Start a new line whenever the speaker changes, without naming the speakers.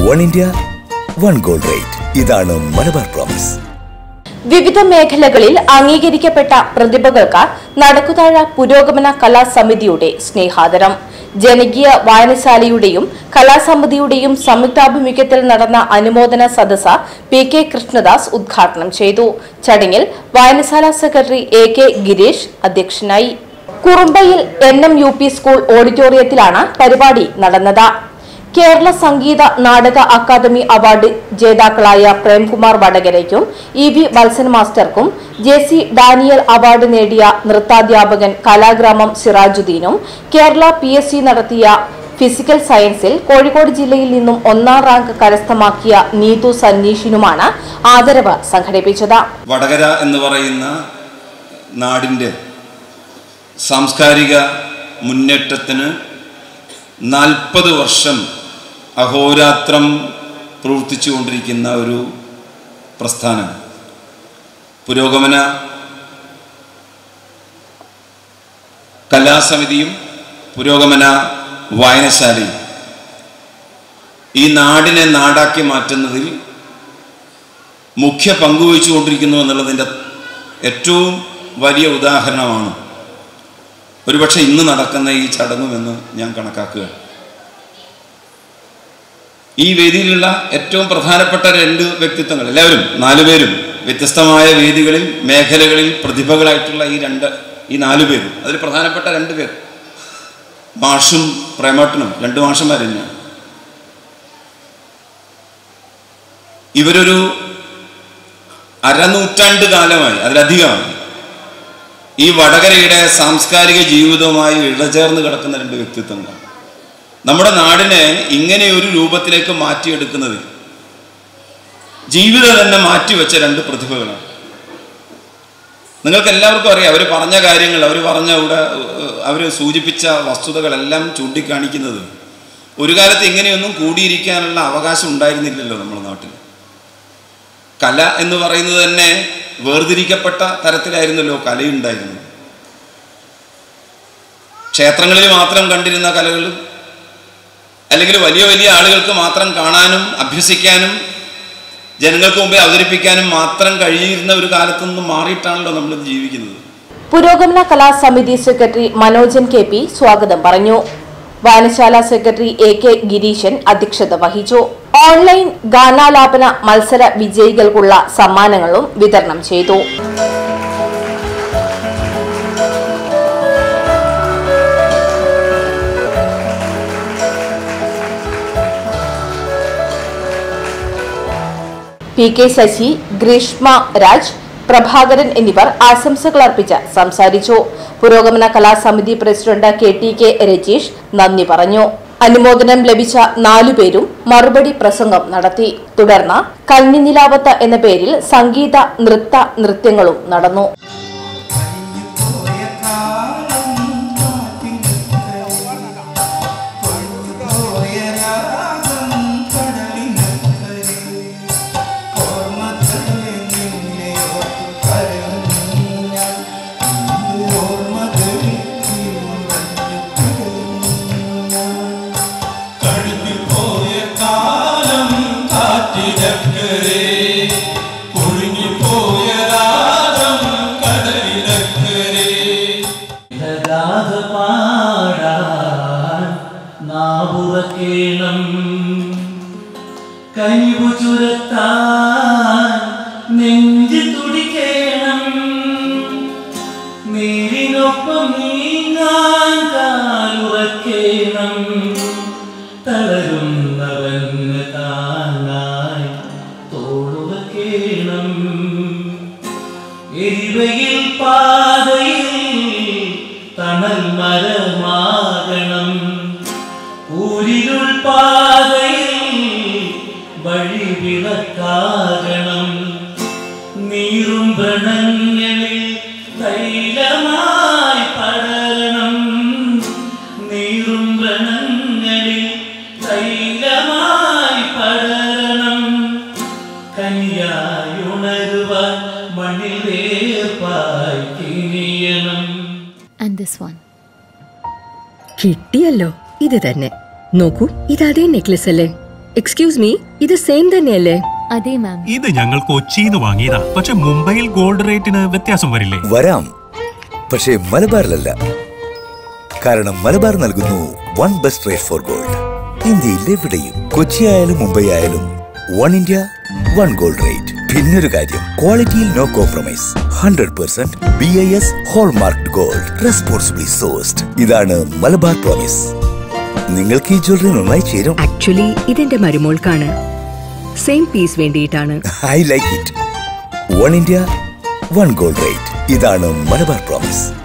1 India, 1 gold rate. ഇതാണ് Malabar promise.
വിവിധ മേഖലകളിൽ അംഗീകരിക്കപ്പെട്ട പ്രതിഭകൾക്ക് നടക്കുതാഴ പുരോഗമന കലാസമിതിയുടെ സ്നേഹാദരം. ജനകീയ വായനശാലയുടെയും കലാസമിതിയുടെയും സംയുക്താഭിമുഖ്യത്തിൽ നടന്ന അനുമോദന സദസ്സ് PK കൃഷ്ണദാസ് ഉദ്ഘാടനം ചെയ്തു. ചടങ്ങിൽ വായനശാല സെക്രട്ടറി AK ഗിരീഷ് അധ്യക്ഷനായി. കുറുമ്പയിൽ NMUP സ്കൂൾ ഓഡിറ്റോറിയത്തിലാണ് പരിപാടി നടന്നത്. കേരള സംഗീത നാടക അക്കാദമി അവാർഡ് ജേതാക്കളായ പ്രേംകുമാർ വടകരയ്ക്കും EV വത്സൻ മാസ്റ്റർക്കും JC ഡാനിയൽ അവാർഡ് നേടിയ നൃത്താധ്യാപകൻ കലാഗ്രാമം സിറാജുദ്ദീനും കേരള PSC നടത്തിയ ഫിസിക്കൽ സയൻസിൽ കോഴിക്കോട് ജില്ലയിൽ നിന്നും 1ാം റാങ്ക് കരസ്ഥമാക്കിയ നീതു സന്നീഷിനുമാണ് ആദരവ് സംഘടിപ്പിച്ചത്.
വടകര എന്ന് പറയുന്ന നാടിന്റെ സാംസ്കാരിക മുന്നേറ്റത്തിന് 40 വർഷം അഹോരാത്രം പ്രവർത്തിച്ചുകൊണ്ടിരിക്കുന്ന ഒരു പ്രസ്ഥാനം. പുരോഗമന കലാസമിതിയും പുരോഗമന വായനശാലയും ഈ നാടിനെ നാടാക്കി മാറ്റുന്നതിൽ മുഖ്യ പങ്കുവഹിച്ചുകൊണ്ടിരിക്കുന്നു എന്നുള്ളതിൻ്റെ ഏറ്റവും വലിയ ഉദാഹരണമാണ് ഒരുപക്ഷെ ഇന്ന് നടക്കുന്ന ഈ ചടങ്ങുമെന്ന് ഞാൻ കണക്കാക്കുകയാണ്. ഈ വേദിയിലുള്ള ഏറ്റവും പ്രധാനപ്പെട്ട 2 വ്യക്തിത്വങ്ങൾ, എല്ലാവരും 4 പേരും വ്യത്യസ്തമായ വേദികളിൽ മേഖലകളിൽ പ്രതിഭകളായിട്ടുള്ള ഈ 4 പേരും, അതിൽ പ്രധാനപ്പെട്ട 2 പേർ മാഷും പ്രേമേട്ടനും 2 മാഷന്മാർ തന്നെയാണ്. ഇവരൊരു അരനൂറ്റാണ്ട് കാലമായി, അതിലധികമായി ഈ വടകരയുടെ സാംസ്കാരിക ജീവിതവുമായി ഇഴചേർന്ന് കിടക്കുന്ന 2 വ്യക്തിത്വങ്ങളാണ്. നമ്മുടെ നാടിനെ ഇങ്ങനെ ഒരു രൂപത്തിലേക്ക് മാറ്റിയെടുക്കുന്നത് ജീവിതം തന്നെ മാറ്റിവെച്ച 2 പ്രതിഭകളാണ്. നിങ്ങൾക്ക് എല്ലാവർക്കും അറിയാം, അവർ പറഞ്ഞ കാര്യങ്ങൾ, അവർ സൂചിപ്പിച്ച വസ്തുതകളെല്ലാം ചൂണ്ടിക്കാണിക്കുന്നത് ഒരു കാലത്ത് ഇങ്ങനെയൊന്നും കൂടിയിരിക്കാനുള്ള അവകാശം ഉണ്ടായിരുന്നില്ലല്ലോ നമ്മുടെ നാട്ടിൽ. കല എന്ന് പറയുന്നത് തന്നെ വേർതിരിക്കപ്പെട്ട തരത്തിലായിരുന്നല്ലോ കലയുണ്ടായിരുന്നത്. ക്ഷേത്രങ്ങളിൽ മാത്രം കണ്ടിരുന്ന കലകളും അല്ലെങ്കിൽ വലിയ വലിയ ആളുകൾക്ക് മാത്രം കാണാനും അഭ്യസിക്കാനും ജനങ്ങൾക്ക് മുമ്പിൽ അവതരിപ്പിക്കാനും മാത്രം കഴിയുന്ന ഒരു കാലത്തു നിന്നും മാറിയിട്ടാണല്ലോ നമ്മൾ ജീവിക്കുന്നത്.
പുരോഗമന കലാസമിതി സെക്രട്ടറി മനോജൻ KP സ്വാഗതം പറഞ്ഞു. വായനശാല സെക്രട്ടറി AK ഗിരീശൻ അധ്യക്ഷത വഹിച്ചു. ഓൺലൈൻ ഗാനാലാപന മത്സര വിജയികൾക്കുള്ള സമ്മാനങ്ങളും വിതരണം ചെയ്തു. PK ശശി, ഗ്രീഷ്മ രാജ്, പ്രഭാകരൻ എന്നിവർ ആശംസകൾ അർപ്പിച്ച് സംസാരിച്ചു. പുരോഗമന കലാസമിതി പ്രസിഡന്റ് KTK രജീഷ് നന്ദി പറഞ്ഞു. അനുമോദനം ലഭിച്ച 4 പേരും മറുപടി പ്രസംഗം നടത്തി. തുടർന്ന് കന്നിനിലാവത്ത് എന്ന പേരിൽ സംഗീത നൃത്യങ്ങളും നടന്നു.
കനിവു ചുരത്താൻ നെഞ്ചു തുടിക്കേണം, നീരിനൊപ്പം നീങ്ങാൻ കാലുറക്കേണം, തളരുന്നവന് താങ്ങായി തോളുറക്കേണം, എരിവയിൽ പാതയിൽ തണൽ മരമാകണം, ഊരിരുൾ പാതയിൽ വഴി വിളക്കാകണം, നീറും വ്രണങ്ങളിൽ തൈലമായി പടരണം, നീറും വ്രണങ്ങളിൽ തൈലമായി പടരണം, കനിയായി ഉണരുവാൻ മണ്ണിൽ വേർപ്പായി കിനിയണം.
And this one. കിട്ടിയല്ലോ, ഇത് തന്നെ. നോക്കൂ, ഇതേ നെക്ലസ് അല്ലേ? എക്സ്ക്യൂസ് മീ, ഇത് സെയിം തന്നെയല്ലേ?
അതെ മാം.
ഇത് ഞങ്ങൾ കൊച്ചിയിൽ നിന്ന് വാങ്ങിയതാ. പക്ഷെ മുംബൈയിൽ ഗോൾഡ് റേറ്റിന് വ്യത്യാസം വരില്ലേ?
വരാം, പക്ഷേ മലബാറിലല്ല. കാരണം മലബാർ നൽകുന്നു one best rate for gold. ഇന്ത്യയിൽ എവിടെയും, കൊച്ചി ആയാലും മുംബൈ ആയാലും, one India one gold rate. പിന്നൊരു കാര്യം, ക്വാളിറ്റിയിൽ no compromise. 100% BIS hallmarked gold, responsibly sourced. ഇതാണ് മലബാർ പ്രോമിസ്. നിങ്ങൾക്ക് ഈ ജ്വല്ലറി നന്നായി ചേരും.
ആക്ച്വലി ഇതെന്റെ മരുമോൾക്കാണ്. സെയിം പീസ് വേണ്ടിയിട്ടാണ്.
I like it. One India one gold rate. ഇതാണ് മലബാർ പ്രോമിസ്.